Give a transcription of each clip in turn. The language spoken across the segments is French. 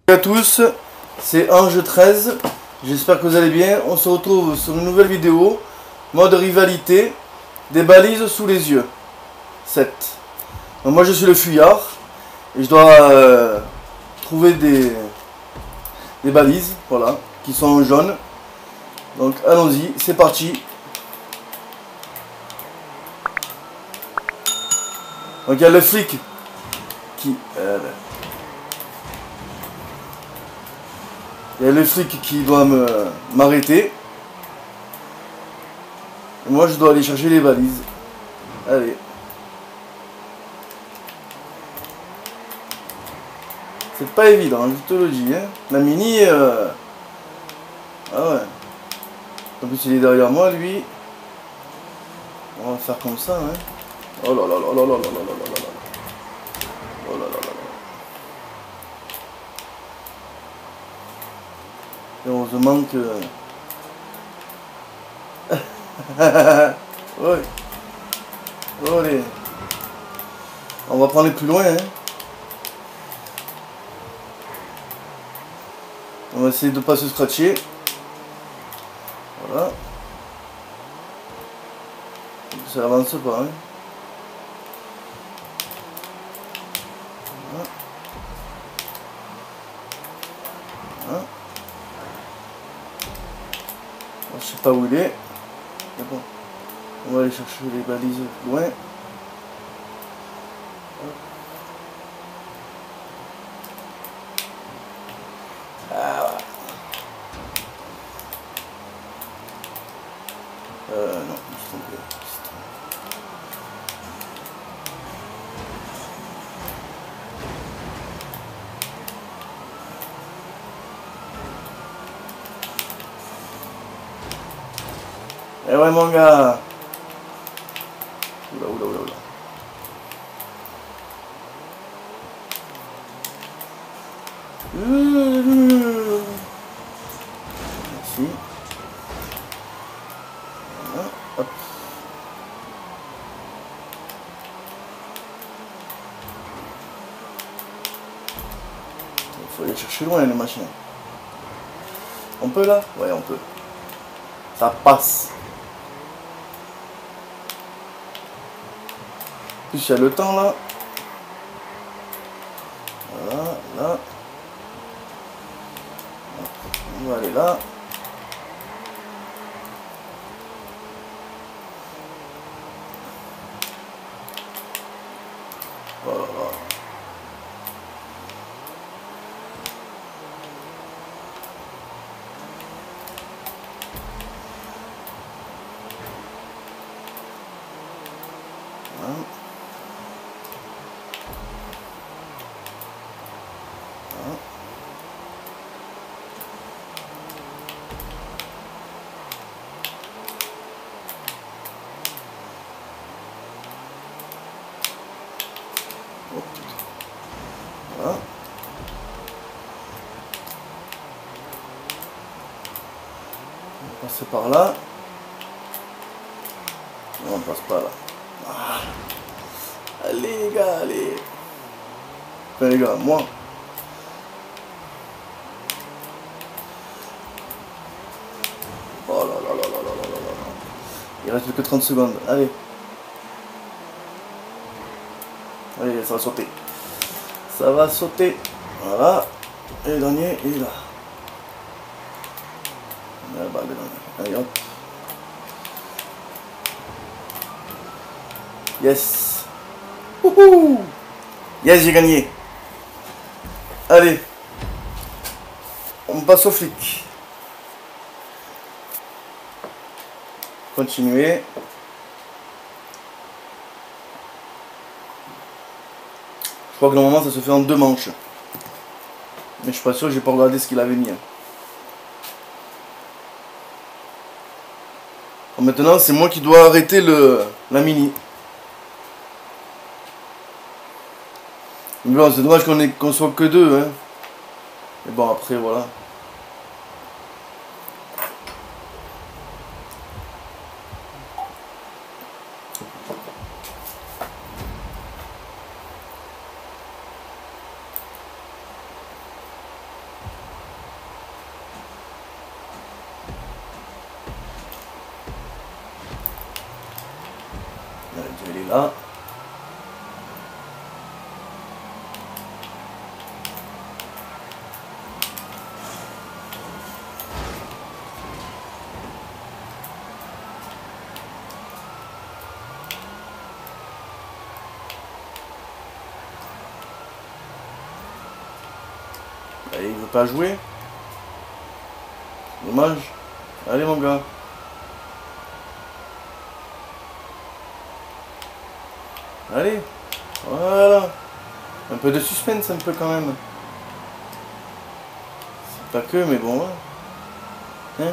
Salut à tous, c'est Ange13, j'espère que vous allez bien. On se retrouve sur une nouvelle vidéo, mode rivalité, des balises sous les yeux, 7. Donc moi je suis le fuyard et je dois trouver des balises, voilà, qui sont jaunes. Donc allons-y, c'est parti. Donc il y a le flic qui... il y a le flic qui doit m'arrêter. Et moi je dois aller chercher les balises. Allez. C'est pas évident, je te le dis. Hein. La mini... Ah ouais. En plus il est derrière moi lui. On va faire comme ça. Hein. Oh là là là là là là là là là là. Oh là là là là. Heureusement que... ouais. Allez. On va prendre les plus loin. Hein. On va essayer de ne pas se scratcher. Voilà. Ça avance pas. Hein. Voilà. Voilà. Je sais pas où il est. Mais bon. On va aller chercher les balises loin. Ah ouais. Non, je suis tombé. Eh ouais mon gars. Oula oula oula oula. Merci. Voilà. Hop. Il faut aller chercher loin les machines. On peut là? Ouais on peut. Ça passe. En plus il y a le temps là. Voilà, là. On va aller là. Voilà. Voilà. On va passer par là. Non, on passe pas là. Ah. Allez les gars, allez. Enfin les gars, moi. Oh là là là là là là là là. Il reste plus que 30 secondes. Allez. Allez, ça va sauter. Ça va sauter. Voilà. Et le dernier, il est là. Là-bas, le dernier. Allez, hop. Yes. Wouhou. Yes, j'ai gagné. Allez. On passe au flic. Continuer. Je crois que normalement ça se fait en 2 manches. Mais je suis pas sûr, j'ai pas regardé ce qu'il avait mis. Bon, maintenant c'est moi qui dois arrêter la mini. Mais bon, c'est dommage qu'on soit que 2. Hein. Mais bon après voilà. est là. Il veut pas jouer. Dommage. Allez mon gars. Allez. Voilà. Un peu de suspense un peu quand même. C'est pas que mais bon. Hein.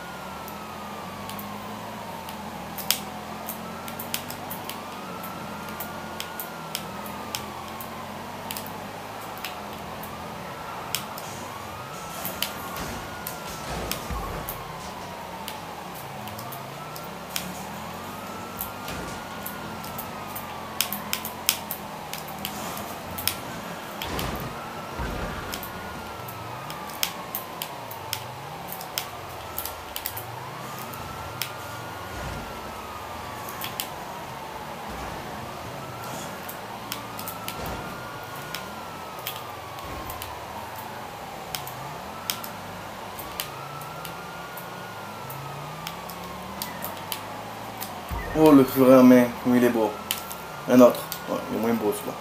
Oh le furet en main, comme il est beau. Un autre. Ouais, il est moins beau celui-là.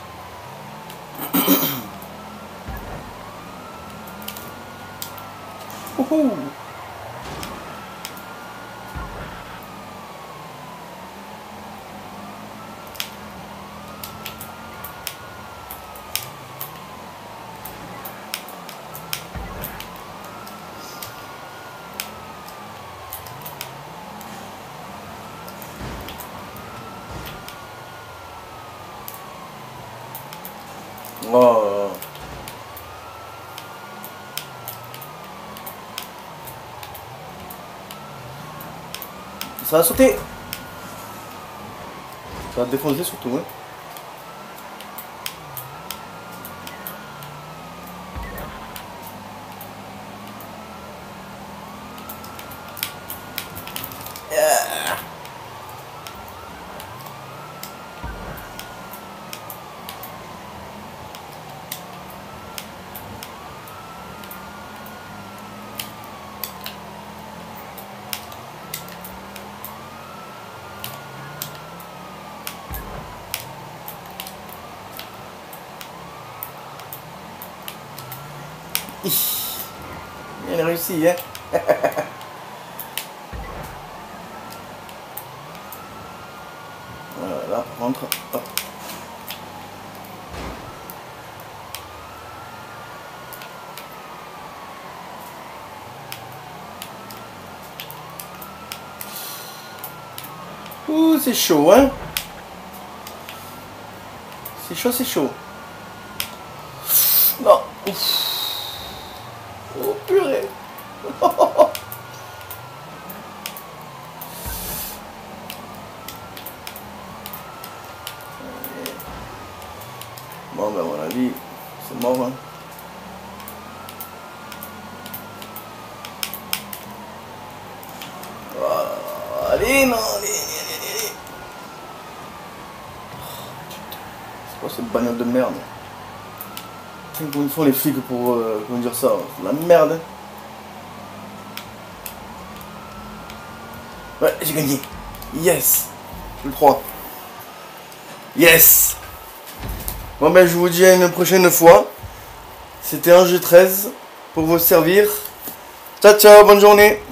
Ouhou. Oh. Ça va sauter. Ça va te défoncer surtout, hein. Bien réussi, hein. Voilà, là, par contre, hop. Ouh, c'est chaud, hein. C'est chaud, c'est chaud. Non, ouf. Oh purée. Bon ben à mon avis, c'est mort hein. Voilà. Allez, non, allez. C'est quoi cette bagnole de merde? Comment ils font les flics pour comment dire ça? C'est la merde. Ouais, j'ai gagné. Yes. Je le crois. Yes. Bon ben je vous dis à une prochaine fois. C'était un jeu 13 pour vous servir. Ciao ciao, bonne journée.